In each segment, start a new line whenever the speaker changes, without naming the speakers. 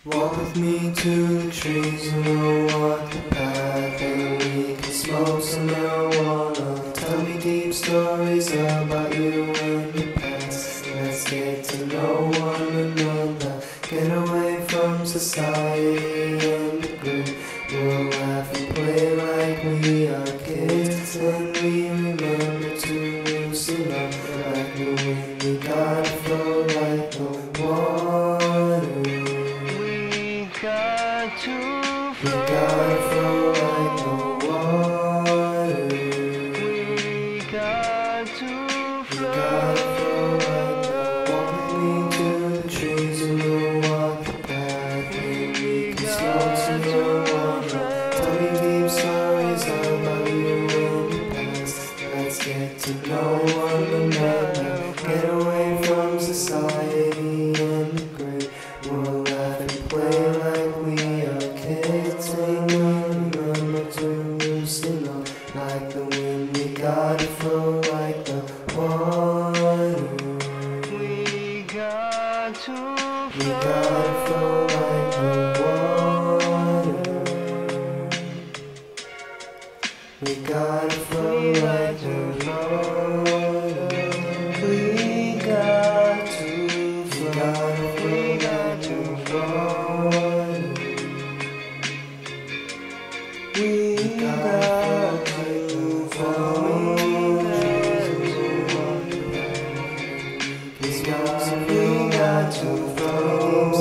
Walk with me to the trees and we'll walk the path, and we can smoke some marijuana. Tell me deep stories about you and your past. Let's get to know one another. Get away from society and the grid. We'll laugh and play like we are kids, and we remember to loosen up like the wind. We gotta flow like the water. We gotta flow like the water.
We got to
We gotta flow like the water. Walk with me to the trees and we'll walk the path, and we can smoke some marijuana. Tell me deep stories about you and your past. Let's get to know one another. Get away from society and the grid. We'll laugh and play like we are kids, and we'll remember to loosen up like the wind. We gotta flow like the water.
We got to
We gotta flow like the water. We gotta flow like the water. We got to flow. We got to flow. We got to flow. We got to flow.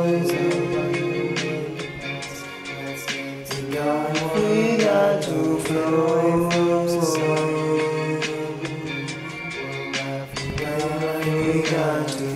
We got to flow. We got to